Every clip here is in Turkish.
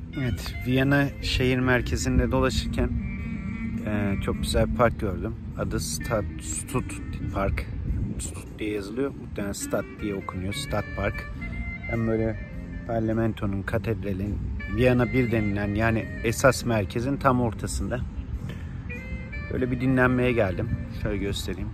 Evet, Viyana şehir merkezinde dolaşırken çok güzel bir park gördüm. Adı Stut Park. Stut diye yazılıyor. Muhtemelen Stad diye okunuyor. Stad Park. Hem böyle parlamentonun, katedralin, Viyana 1 denilen yani esas merkezin tam ortasında. Böyle bir dinlenmeye geldim. Şöyle göstereyim.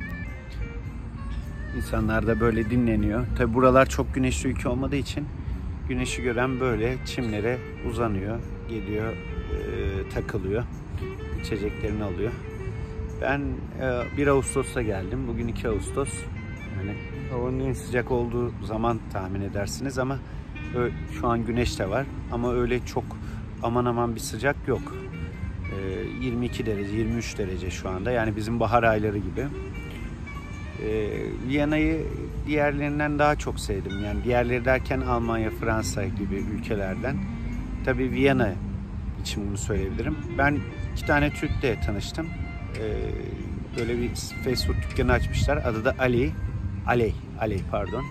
İnsanlar da böyle dinleniyor. Tabi buralar çok güneşli ülke olmadığı için güneşi gören böyle çimlere uzanıyor, geliyor, takılıyor, içeceklerini alıyor. Ben 1 Ağustos'ta geldim. Bugün 2 Ağustos. Yani havanın en sıcak olduğu zaman tahmin edersiniz ama şu an güneş de var. Ama öyle çok aman aman bir sıcak yok. 22 derece, 23 derece şu anda. Yani bizim bahar ayları gibi. Viyana'yı diğerlerinden daha çok sevdim. Yani diğerleri derken Almanya, Fransa gibi ülkelerden. Tabii Viyana için bunu söyleyebilirim. Ben 2 tane Türk'le tanıştım. Böyle bir fast food dükkanı açmışlar. Adı da Aley pardon.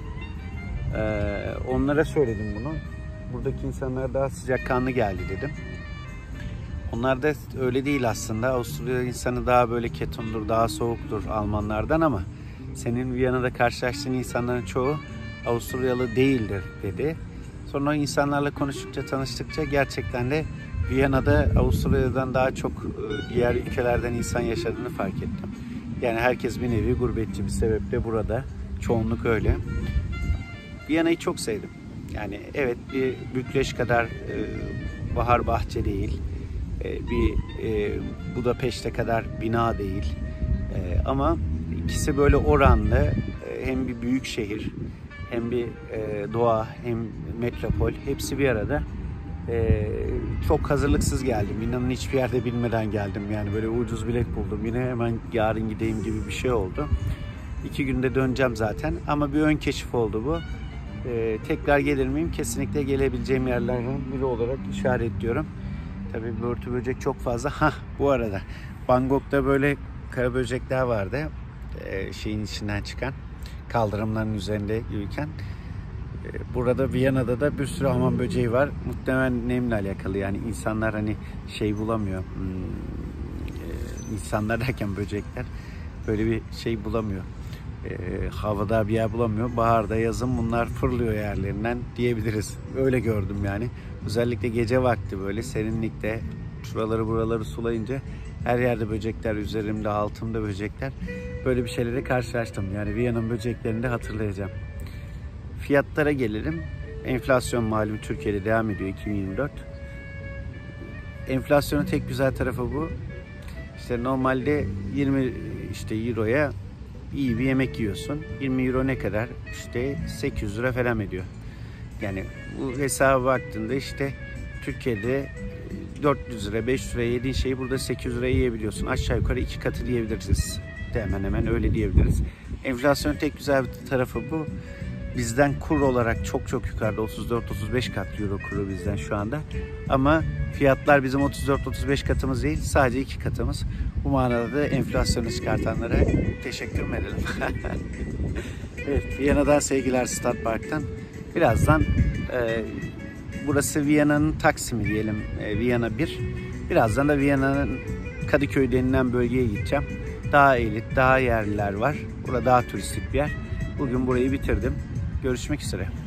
Onlara söyledim bunu. Buradaki insanlar daha sıcakkanlı geldi dedim. Onlar da öyle değil aslında. Avusturya insanı daha böyle ketumdur, daha soğuktur Almanlardan ama senin Viyana'da karşılaştığın insanların çoğu Avusturyalı değildir dedi. Sonra insanlarla konuştukça, tanıştıkça gerçekten de Viyana'da Avusturya'dan daha çok diğer ülkelerden insan yaşadığını fark ettim. Yani herkes bir nevi gurbetçi bir sebeple burada. Çoğunluk öyle. Viyana'yı çok sevdim. Yani evet bir Bükreş kadar bahar bahçe değil. Bir Budapeşte kadar bina değil. Ama ikisi böyle oranlı. Hem bir büyük şehir, hem bir doğa, hem metropol. Hepsi bir arada. Çok hazırlıksız geldim. İnanın hiçbir yerde bilmeden geldim. Yani böyle ucuz bilet buldum. Yine hemen yarın gideyim gibi bir şey oldu. 2 günde döneceğim zaten. Ama bir ön keşif oldu bu. Tekrar gelir miyim? Kesinlikle gelebileceğim yerlerden biri olarak işaretliyorum. Tabii börtü böcek çok fazla. Bu arada Bangkok'ta böyle kara böcekler vardı. Şeyin içinden çıkan. Kaldırımların üzerinde yürürken. Burada Viyana'da da bir sürü hamam böceği var. Muhtemelen nemle alakalı. Yani insanlar hani şey bulamıyor. İnsanlar derken böcekler böyle bir şey bulamıyor. Havada bir yer bulamıyor. Baharda, yazın bunlar fırlıyor yerlerinden diyebiliriz. Öyle gördüm yani. Özellikle gece vakti böyle serinlikte şuraları buraları sulayınca her yerde böcekler, üzerimde, altımda böcekler. Böyle bir şeylere karşılaştım. Yani Viyana'nın böceklerini de hatırlayacağım. Fiyatlara gelelim. Enflasyon malum Türkiye'de devam ediyor 2024. Enflasyonun tek güzel tarafı bu. İşte normalde 20 euroya iyi bir yemek yiyorsun. 20 euro ne kadar? İşte 800 lira falan ediyor. Yani bu hesaba baktığında işte Türkiye'de 400 lira, 500 liraya yediğin şeyi burada 800 liraya yiyebiliyorsun. Aşağı yukarı 2 katı diyebiliriz. Hemen hemen öyle diyebiliriz. Enflasyonun tek güzel bir tarafı bu. Bizden kur olarak çok yukarıda 34-35 kat euro kuru bizden şu anda. Ama fiyatlar bizim 34-35 katımız değil, sadece 2 katımız. Bu manada da enflasyonu çıkartanlara teşekkür edelim. Evet, Viyana'dan sevgiler Stad Park'tan. Birazdan burası Viyana'nın Taksim'i diyelim, Viyana 1. Birazdan da Viyana'nın Kadıköy denilen bölgeye gideceğim. Daha elit, daha yerliler var. Burada daha turistik bir yer. Bugün burayı bitirdim. Görüşmek üzere.